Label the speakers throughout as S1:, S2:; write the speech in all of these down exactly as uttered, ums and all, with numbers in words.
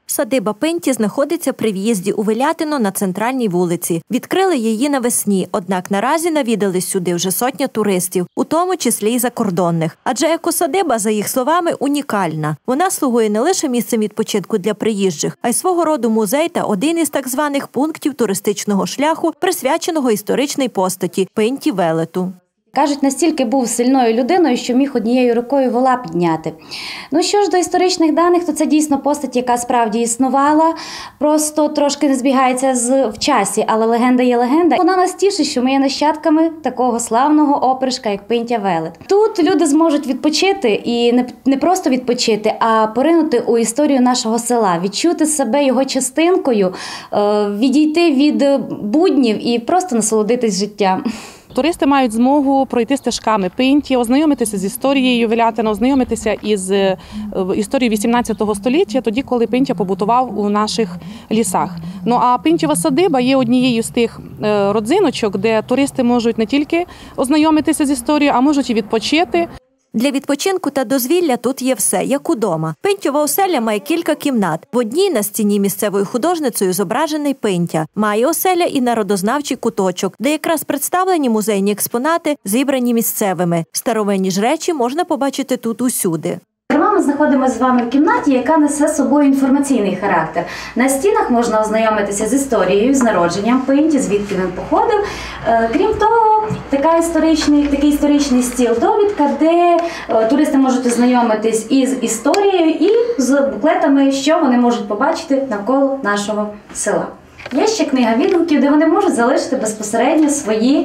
S1: Садиба Пинті знаходиться при в'їзді у Велятино на центральній вулиці. Відкрили її навесні, однак наразі навідались сюди вже сотня туристів, у тому числі й закордонних. Адже екосадиба, за їх словами, унікальна. Вона слугує не лише місцем відпочинку для приїжджих, а й свого роду музей та один із так званих пунктів туристичного шляху, присвяченого історичній постаті – Пинті Велету.
S2: Кажуть, настільки був сильною людиною, що міг однією рукою вола підняти. Ну що ж до історичних даних, то це дійсно постать, яка справді існувала, просто трошки не збігається з, в часі, але легенда є легенда. Вона нас тішить, що ми є нащадками такого славного опришка, як Пинтя Велет. Тут люди зможуть відпочити, і не, не просто відпочити, а поринути у історію нашого села, відчути себе його частинкою, відійти від буднів і просто насолодитись життям.
S3: Туристи мають змогу пройти стежками Пинті, ознайомитися з історією Велятина, ознайомитися із історією вісімнадцятого століття, тоді, коли Пинтя побутував у наших лісах. Ну а Пинтєва садиба є однією з тих родзиночок, де туристи можуть не тільки ознайомитися з історією, а можуть і відпочити.
S1: Для відпочинку та дозвілля тут є все, як удома. Пинтєва оселя має кілька кімнат. В одній на стіні місцевою художницею зображений Пинтя. Має оселя і народознавчий куточок, де якраз представлені музейні експонати, зібрані місцевими. Старовинні ж речі можна побачити тут усюди.
S2: Ми знаходимося з вами в кімнаті, яка несе з собою інформаційний характер. На стінах можна ознайомитися з історією, з народженням Пинті, звідки він походив. Крім того, така історичний, такий історичний стіл-довідка, де туристи можуть ознайомитись із історією і з буклетами, що вони можуть побачити навколо нашого села. Є ще книга відгуків, де вони можуть залишити безпосередньо свої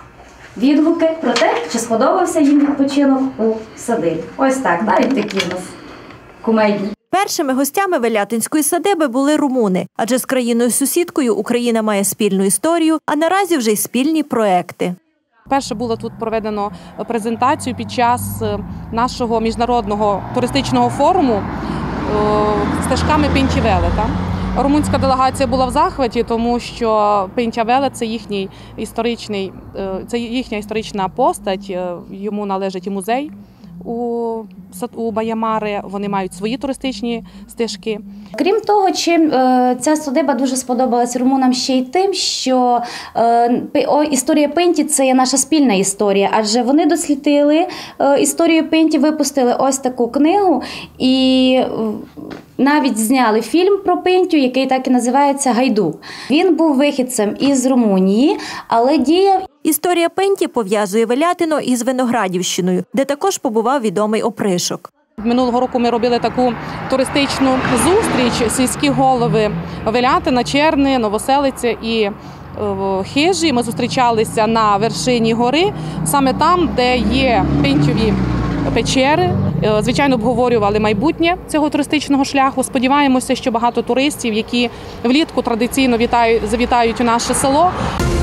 S2: відгуки про те, чи сподобався їм відпочинок у садибі. Ось так, навіть такі в нас кумедні.
S1: Першими гостями Велятинської садиби були румуни, адже з країною-сусідкою Україна має спільну історію, а наразі вже й спільні проекти.
S3: Перше було тут проведено презентацію під час нашого міжнародного туристичного форуму стежками Пинті Велета. Румунська делегація була в захваті, тому що Пинтя Велет – це їхній історичний, це їхня історична постать, йому належить і музей у, у Баямари, вони мають свої туристичні стежки.
S2: Крім того, чим е, ця садиба дуже сподобалась румунам ще й тим, що е, о, історія Пинті – це є наша спільна історія, адже вони дослідили е, історію Пинті, випустили ось таку книгу і е, навіть зняли фільм про Пинтю, який так і називається «Гайдук». Він був вихідцем із Румунії, але діяв.
S1: Історія Пинті пов'язує Велятино із Виноградівщиною, де також побував відомий опришок.
S3: Минулого року ми робили таку туристичну зустріч, сільські голови Велятина, Черни, Новоселиця і Хижі. Ми зустрічалися на вершині гори, саме там, де є Пинтєві печери. Звичайно, обговорювали майбутнє цього туристичного шляху. Сподіваємося, що багато туристів, які влітку традиційно вітають, завітають у наше село.